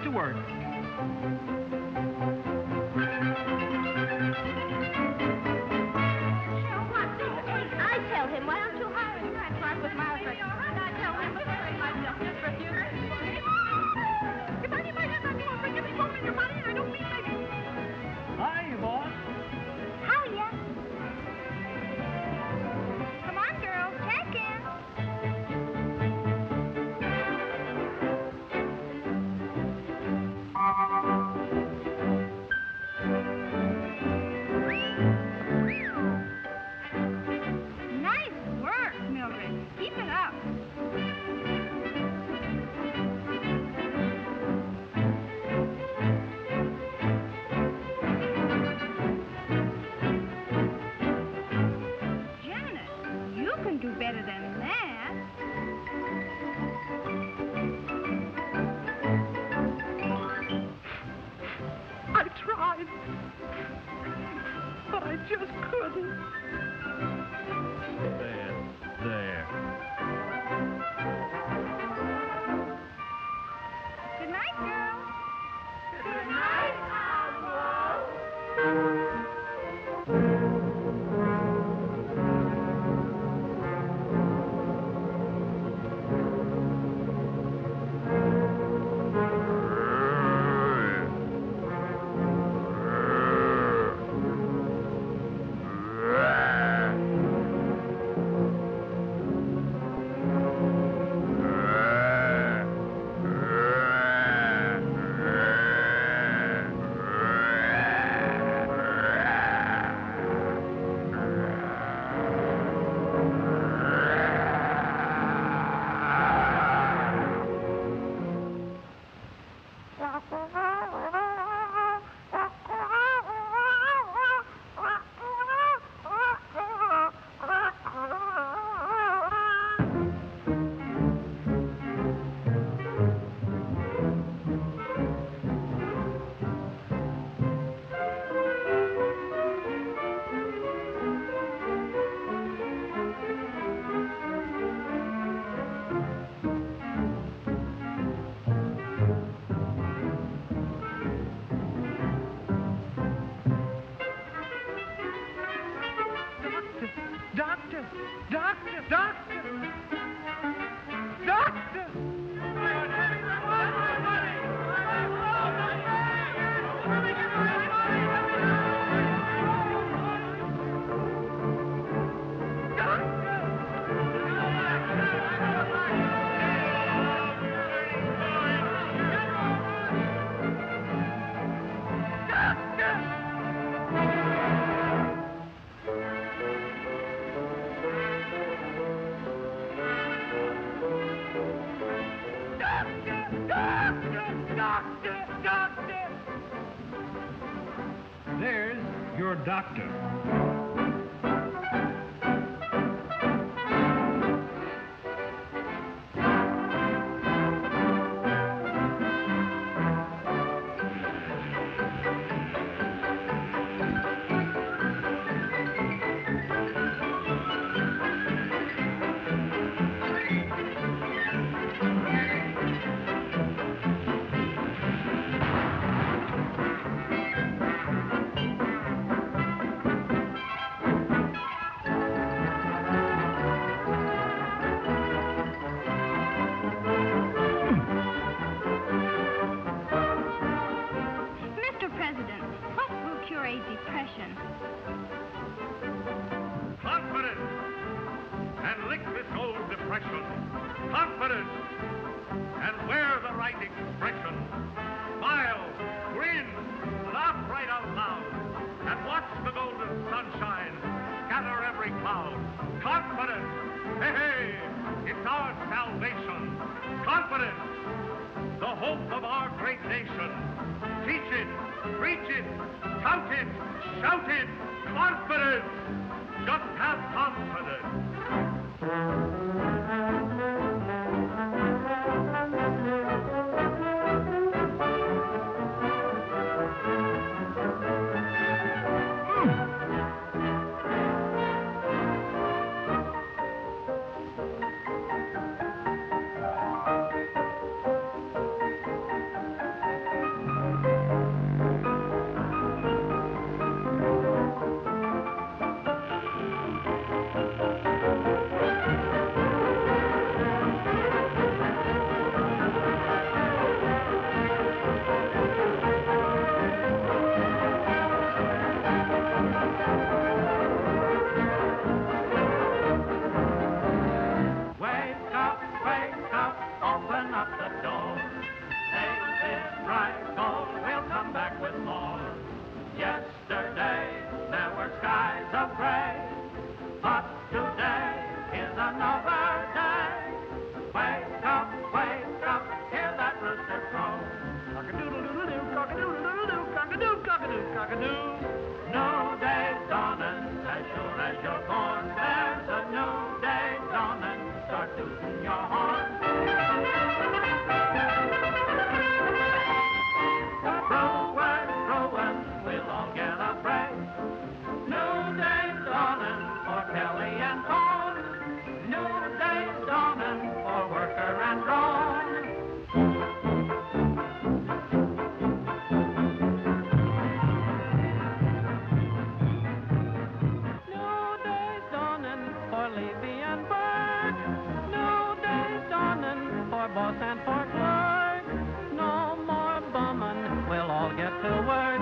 to work. I tell him, why don't you hire him? I'd start with my husband. I tell him, I just refuse. If anybody has that door, bring me home in your money, and I don't mean maybe. Hi, boss. Hiya. Come on, girls, check in. Nice work, Mildred. Keep it up. Janet, you can do better than that. I tried, but I just couldn't. There. Good night, girls. Good night, Oswald. There's your doctor. Mr. President, what will cure a depression? Confidence! And lick this old depression. Confidence! And wear the right expression. Smile, grin, laugh right out loud, and watch the golden sunshine gather every cloud. Confidence! Hey, hey! It's our salvation. Confidence! The hope of our great nation. Teach it, preach it, tout it, shout it, confidence! Just have confidence. cock-a-doodle-cock-a-doo. New day's dawning, as sure as you're born. There's a new day dawning, start tooting your horn. Crowing, crowing, we'll all get a break. New day's dawning for Kelly and Paul. New day's dawning for worker and drone. New day's dawning for Levy and Burke. New day's dawning for boss and for clerk. No more bumming, we'll all get to work.